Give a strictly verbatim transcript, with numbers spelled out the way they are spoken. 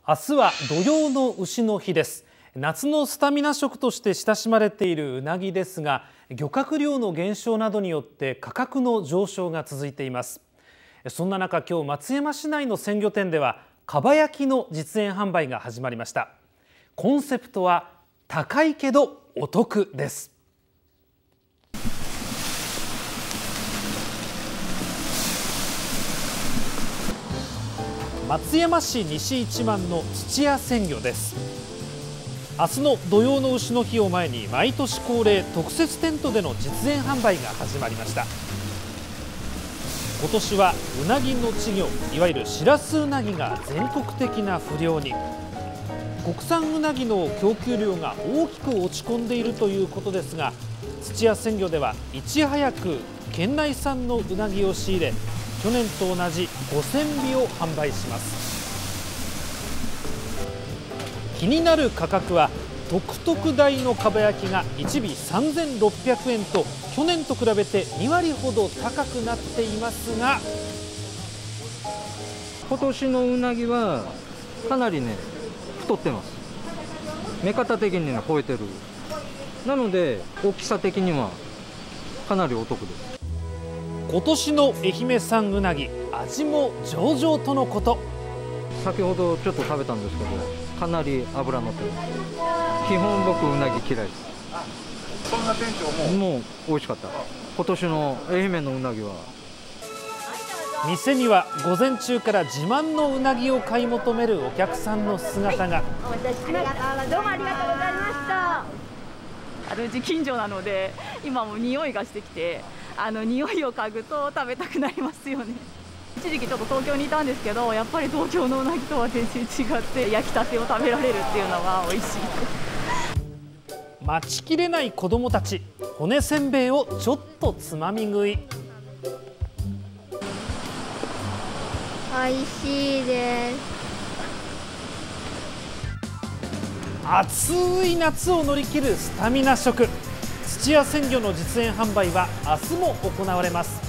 明日は土用の丑の日です。夏のスタミナ食として親しまれているうなぎですが、漁獲量の減少などによって価格の上昇が続いています。そんな中、今日松山市内の鮮魚店ではかば焼きの実演販売が始まりました。コンセプトは高いけどお得です。松山市西一番の土屋鮮魚です。明日の土用の丑の日を前に毎年恒例特設テントでの実演販売が始まりました。今年はうなぎの稚魚、いわゆるしらすうなぎが全国的な不漁に。国産うなぎの供給量が大きく落ち込んでいるということですが、土屋鮮魚ではいち早く県内産のうなぎを仕入れ、去年と同じごせんびを販売します。気になる価格は特特大のかば焼きがいち尾さんぜんろっぴゃくえんと去年と比べてにわりほど高くなっていますが、 今年のうなぎはかなりね太ってます。目方的には超えてる。なので大きさ的にはかなりお得です。 今年の愛媛産うなぎ、味も上々とのこと。 先ほどちょっと食べたんですけど、かなり脂乗ってます。基本僕うなぎ嫌いです。 そんな店長ももう美味しかった。今年の愛媛のうなぎは。 店には午前中から自慢のうなぎを買い求めるお客さんの姿が。 お待たせしました。どうもありがとうございました。 あるうち近所なので、今も匂いがしてきて、あの匂いを嗅ぐと食べたくなりますよね。一時期ちょっと東京にいたんですけど、やっぱり東京のうなぎとは全然違って焼きたてを食べられるっていうのは美味しいです。 待ちきれない子どもたち、骨せんべいをちょっとつまみ食い。 美味しいです。 暑い夏を乗り切るスタミナ食。土屋鮮魚の実演販売は明日も行われます。